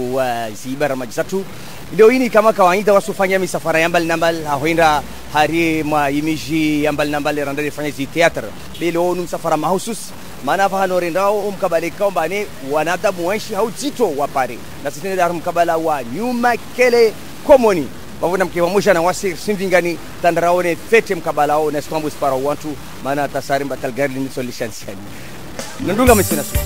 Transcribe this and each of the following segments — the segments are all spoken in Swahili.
wa zibara majizatu leo hii kama kawaida wasufanya misafara ya mbali na mbali huenda hari mwa imiji ya mbali na mbali randale fanya zi theater leo ni msafara mahusus maana fahano rendao umkabale kombane wanadamu wenshi haujito wapare na sisi ndio mkabala wa nyuma kele komoni bavuna mkiwamusha na wasi simvingani tandraone fete mkabala wao na stambu spara wantu maana tasari mbatalgarli ni solution siani ndunga msina su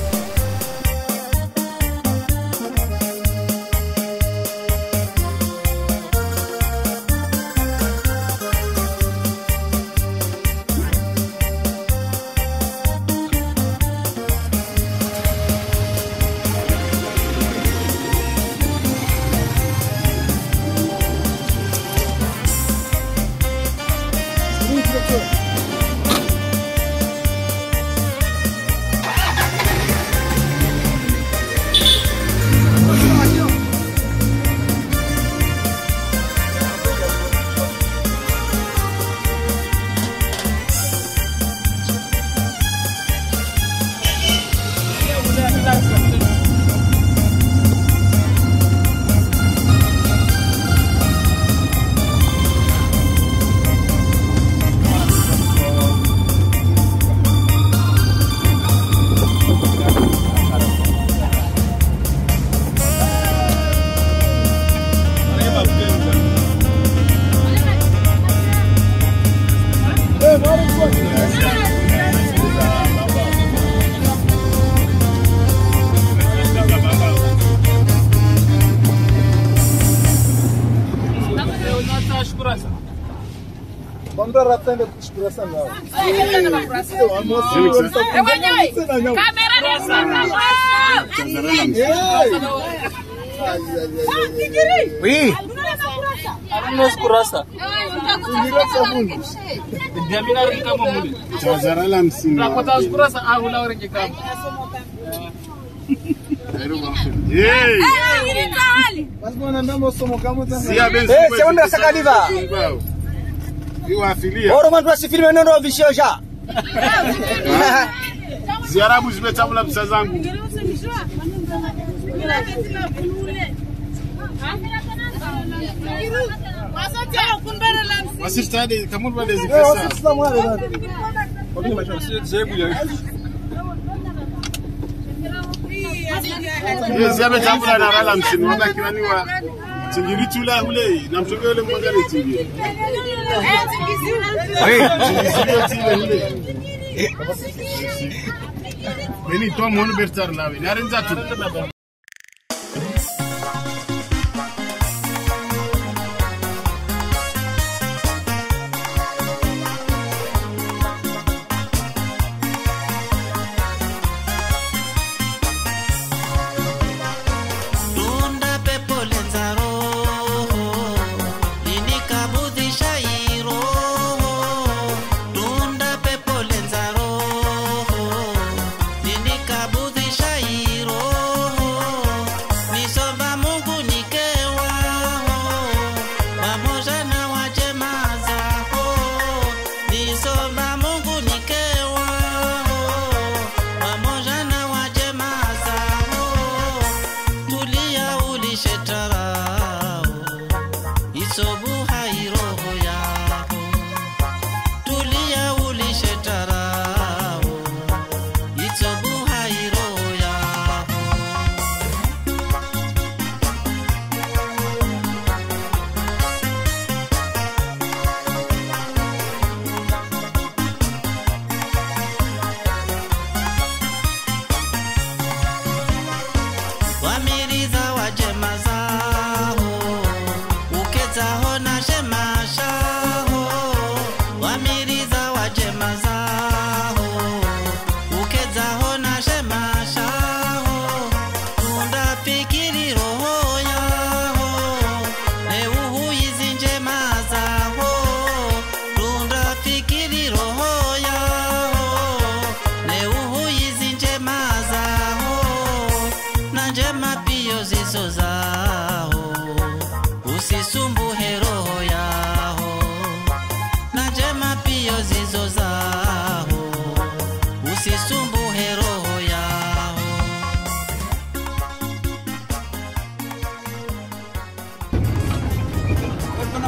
Ratanda kushukuru sana. Kamera oui. Anos kurasa. Jamina kama muli. Tazarala msini. Nakota kurasa au la orange kama. Hey. Basi bwana ndamo somo kama tazama. Se onda sakaliva. Iwa afilia. Oro mtu asifilme nono vishoja. Ziarabu zimetabula pesa zangu. Wasitade kama bado zipesa. Ziabe tabula na rala msini wanda kirani wa tingiri tula ule na mtoke ule mwangale tingiri. Beni to mon bertar lawe narenza tu Njema pio zisoza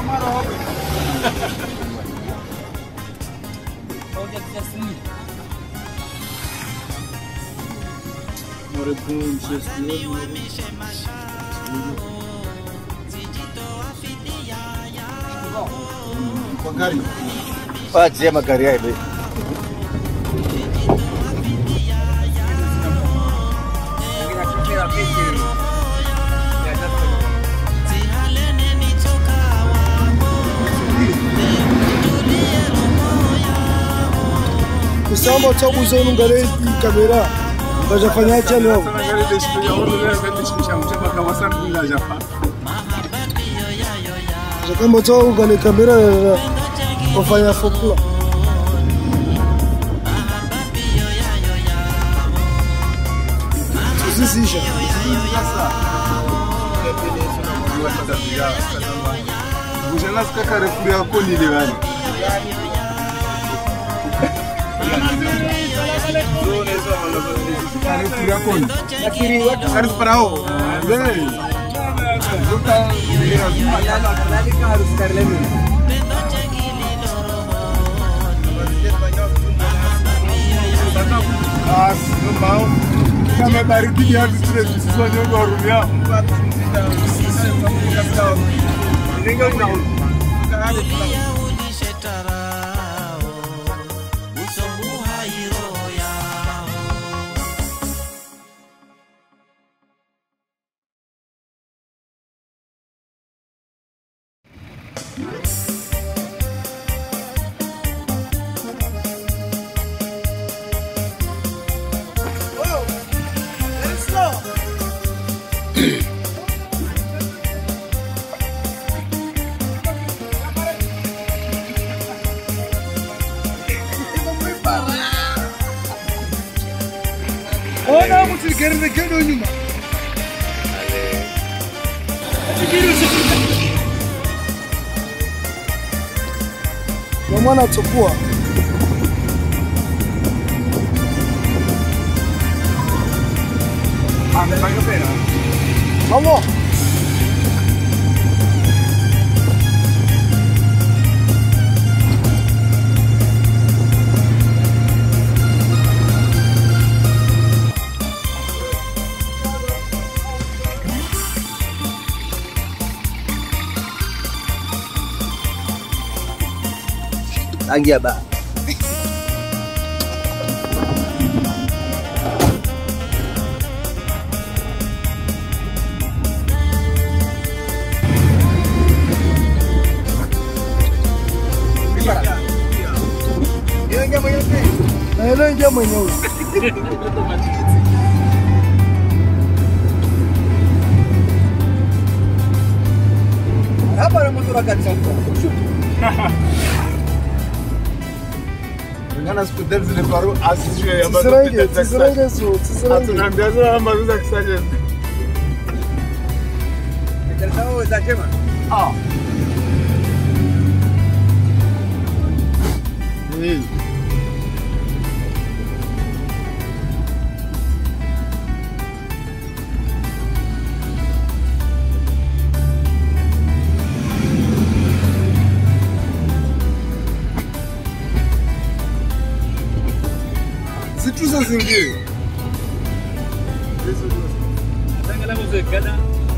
Fazia magari aí, velho. Kusamba tobu zonu ngale kamera. Bajafanyaje leo? Kama tobu ngale kamera wafanya fokula. Zisisha. Bujana sikaka refuri yako ni lewani. Refuri yako ni. Lakini watu Harus parao. Hey. nalika harus karleni. Não mau. Kama baridi dia stress sisi wenyewe wa rumia. Ninga na Ona mtu gerere kendo nyuma. Mwana chukua. amefanya pena. Vamos. Angia ba. Naelekea mwenyewe. Hapa na mtu rakati Ngana skudel zile paru asijue ya Tsirenge so. Tunaambia zao mazuza kisaje. Ndio za chema. Ah. Zituza zingine. Tangala muzekana.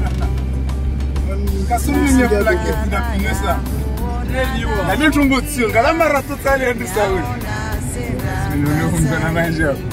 Kasumi nya plaketi na pinesa. Na ndio tumbo tsio ngala mara totali andisa wewe. Ndio kumzana manje hapo.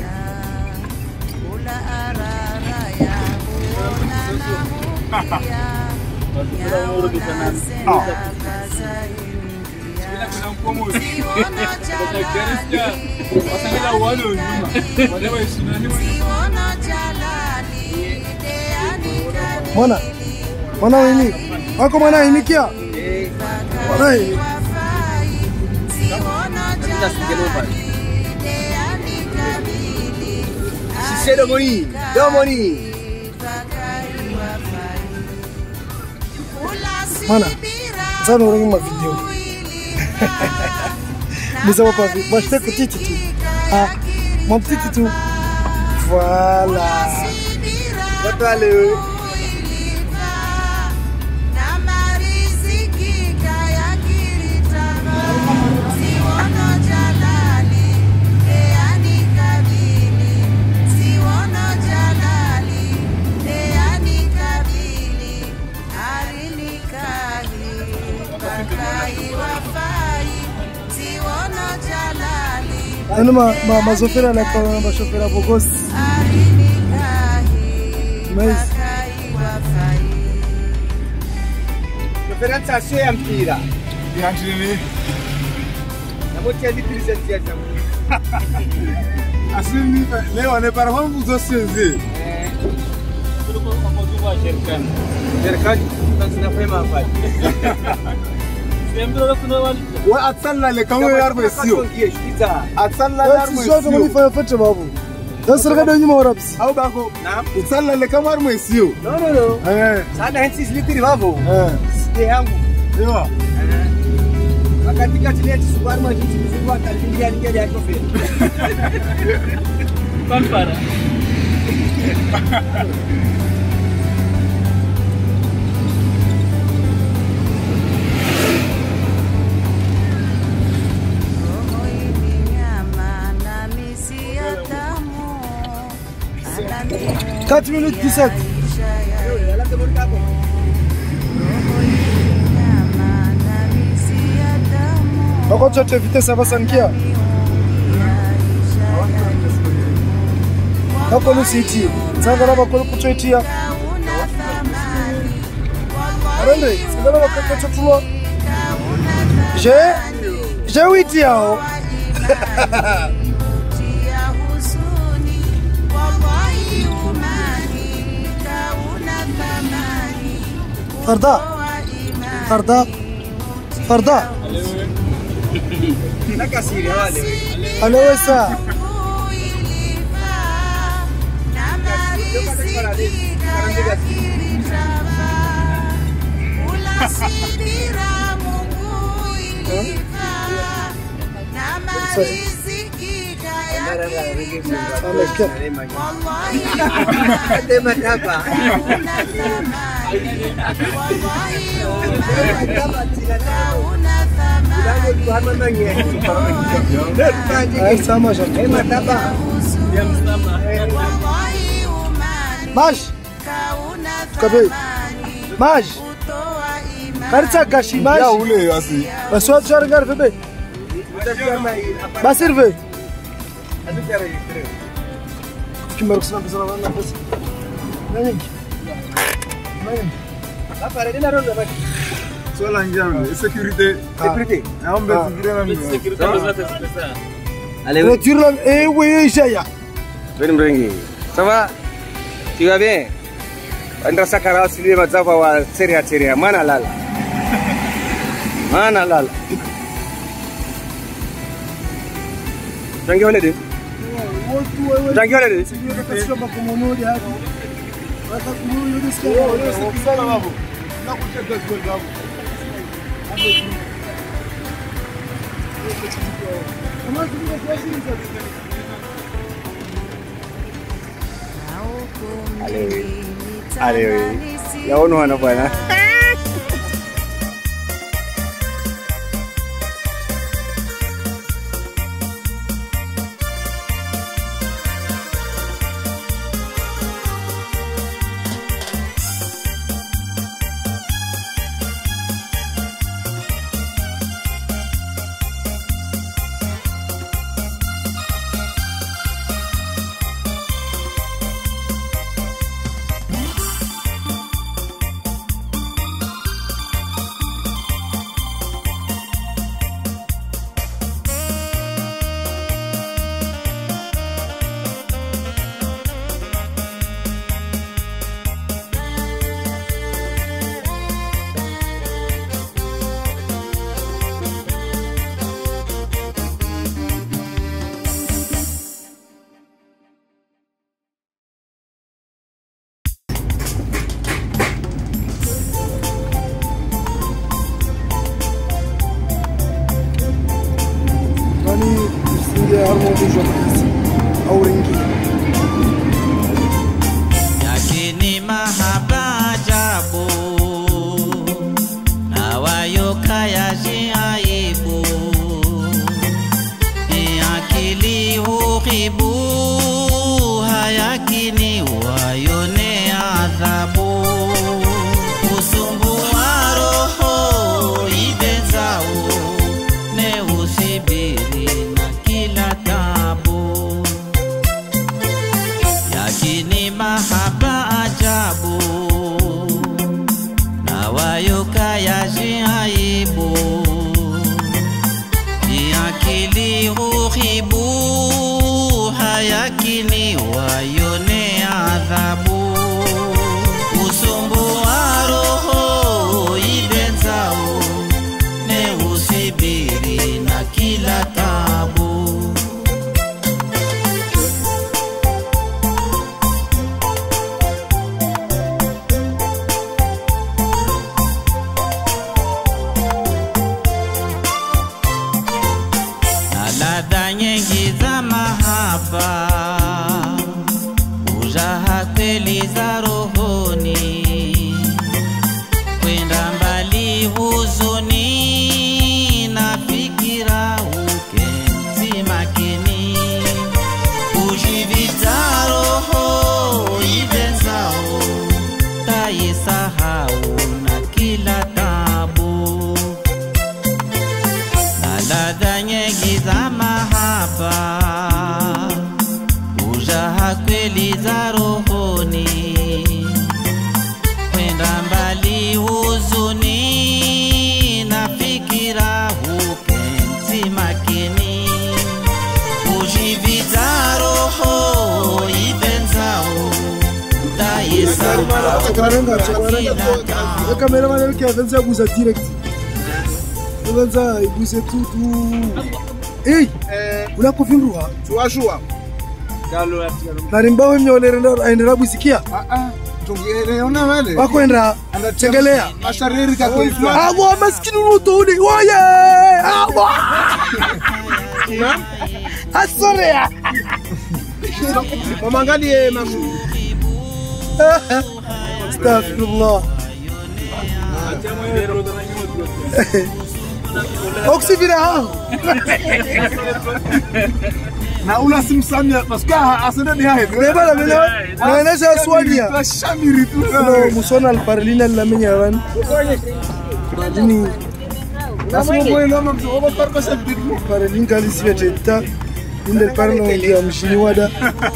Mwana wini. Wako mwana imikia. Mwana wini. Shisero moni. Domoni. Mwana. Sana urengi ma video. Bisa wapa vi. Bashte kutiti tu. Ah. Mamtiti tu. Voilà. Watu wale. Ana mazofera na kwa mashofera bogosi. Mas Referenza sio ya mpira. Yanjini. Na motia di presentia tamu. Asini leo ne para vamos dosenzi. Serikali tunafanya hapa. Wa atsalla le kama yarbe sio. Atsalla yarbe sio kama ni fanya babu. Dan sarga da nyuma warabs. Au bako. Naam. Atsalla le kama yarbe sio. No. Sana hensi litri babu. Sije yangu. Ewa. Wakati kati subar ma jinsi mzungu atalingia ningeje yako fia. Pampara. Kaç minut 17. Bako chote vitesse basa nikia. Kako nusiti. Sanga laba kwa kuchoitia. Arende, sanga laba kwa chotulwa. Je witi yao. Farda. Nakasiri wale. Alowesa. Maj Kabe Maj Karta gashi maj Ya ule asi. Baswa chargar bebe Basirve Kim barksana bizana bana bas Nani La paredina ronda bak. Sola njambe, sécurité. Sécurité. Naombe zingine na Sécurité pesa. Allez, Le tirlo oui jaya Veni mrengi. Ça va? Tu vas bien? Andra sakara sili mazava wa seria. Mana lala. Jangi wale de? Jangi wale de? Sana babu. Nakuteka kwa babu. Ale. Yaona wana bwana. taisahau na kila tabu, na ladha nyingi za mahaba, ujaha kweli za rohoni, kwenda mbali huzuni na fikira hupenzi makini, ujiviza roho ibenzao taisahau kamera mana yake avanza guza direct avanza iguse tutu unakuvindua tuwashua narimbawe mnyolerenda aendera busikia tungeeleona wale wakwenda tengelea mashariri kako ifla abo maskini utoni oye abo asorea wamangalie mafu astaghfirullah oksivira hao na ula simsamia paska asende ni hae beba la mena naonesha swadia tashamiri tu no musona alparlina la menyaran ni nasmo boy no mamso oba parpa sabit parlin kali siveteta indel parno ya mshini wada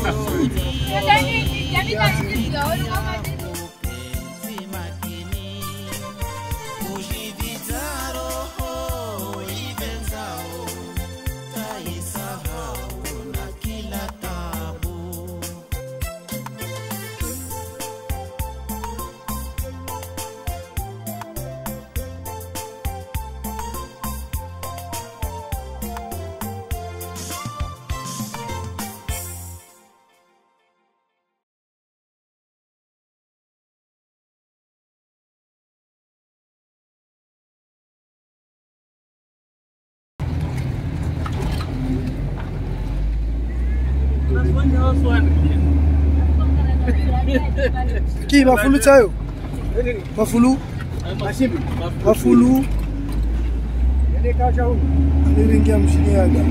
Ki mafulu tayo mafulu mafulu ene kaja huko aliringia mshini yaga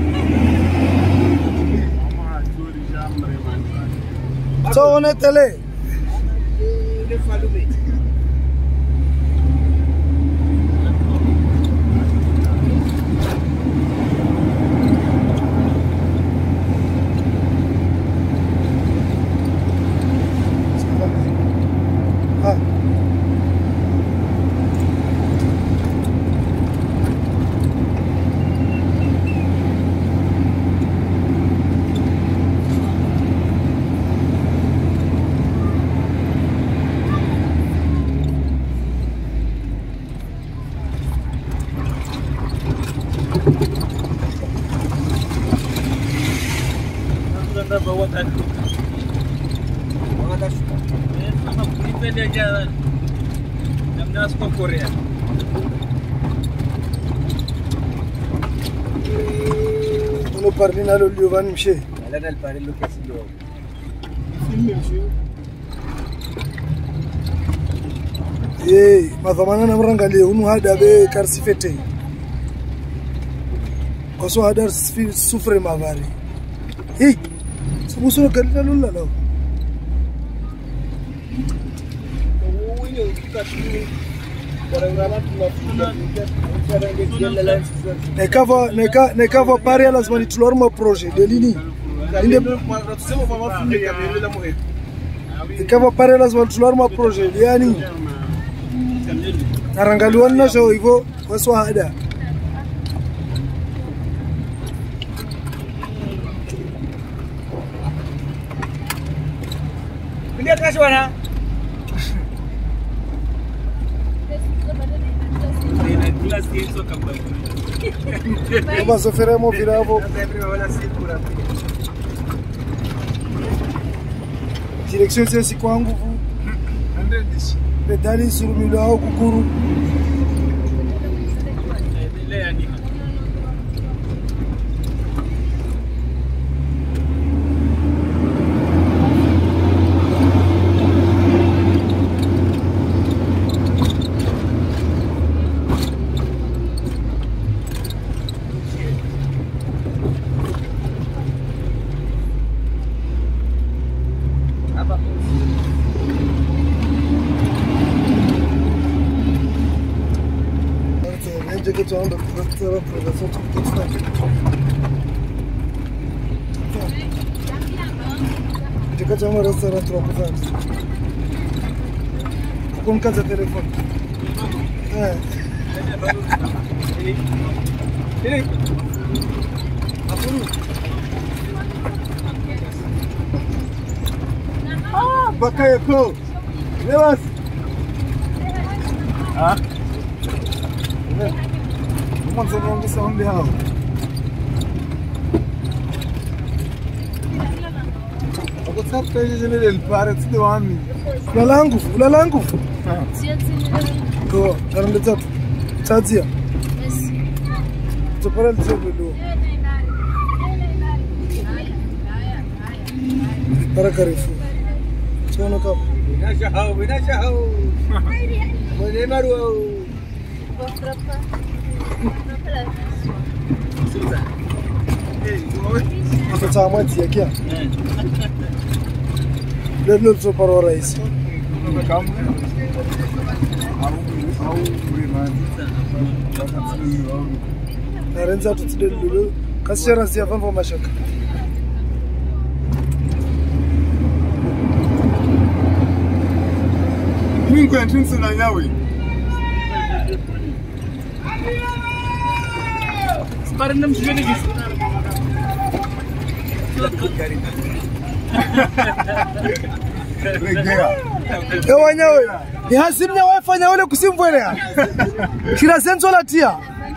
so one tele ile falume bawa tadi. Sama prepare aja. Namanya Sko Korea. Uno parlina lo Liovan mshe. Ala dal pare lo kasi lo. filme mshe madhamana na mrangalie unu hada be karsifete. Koso hada sufre mavari. Musuh kerja lula lo. Nekava pare lazima nitulore ma projet de lini. Nekava pare lazima nitulore ma projet yani. Narangaliwa na show hivyo waso hada. Lihat nggak suara? Vamos sofremos viravo. Direção se kwangu vu. Pedali surumilo au kukuru. que tu as un docteur pour la sortie de tout ça. Tu as un restaurant trop pour ça. Comme quand tu as téléphone. Bakaya ko. Lewat. Ah. Comment ça va me sembler là? Ako sapta general parents de wani. Ulalangu. Ko, karande tatu. Tazia. Yes. Tupara litsebelo. Para Carrefour. Sono kap. Binashahau. Mwenye maru. Ako tsamati yakia. Lelo tsoparo rais. Arenza tutsidelo. Kasera sia vamva mashaka. Mungu antunsi na nyawe. Sparna mshwele gisi. Ewa nyawe. Ni hasimnya wafanya ule kusimvwelea. Kila senso latia.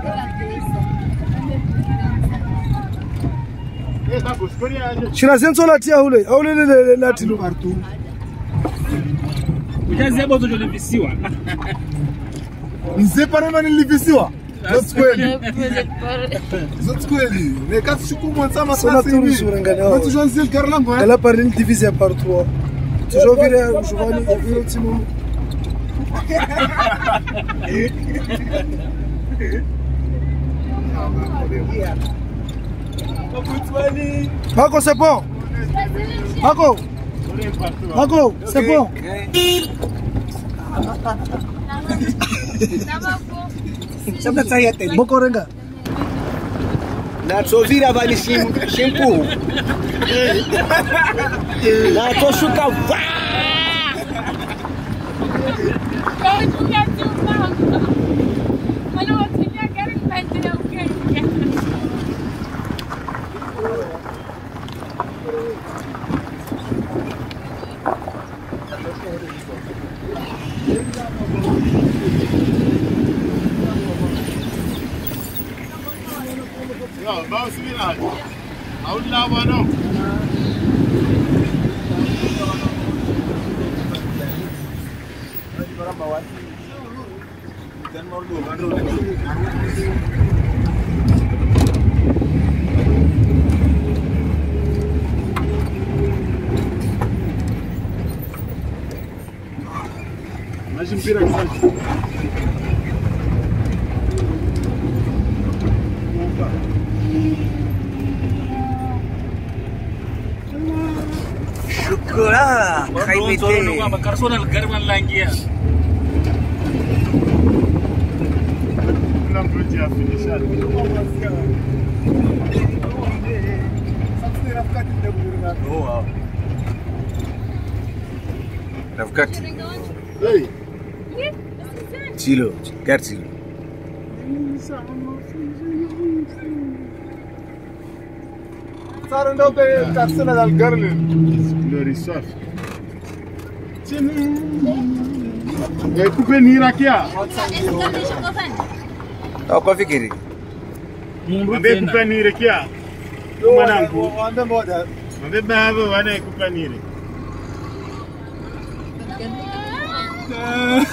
Kila senso latia ule. Aule le latino partout. Ujazi bozo jolivisiwa. Mzee parema nilivisiwa. Zote kweli. Zote kweli. Ne kasi shukumu nsama Sona turu surangana. Watu janzil karlango. Elle a parlé divisé par 3. Toujours viré Giovanni et Virotimo. Marco, c'est bon. Marco, c'est bon. Boko renga. Na tsovira vani shimpu. Na toshuka va. Yo, vamos subir lá. A un lado não. Mas mpira que Shukura, kaibete. Personal garman langia. não podia finishar. Oh, Rafkat. Ei. Chilo, Garcilo. صار انه ترسنا للقرن للريسيرش couper nirakia Kwa fikiri. Mbe couper nirakia mwanangu ande moda mbe baba wana couper nire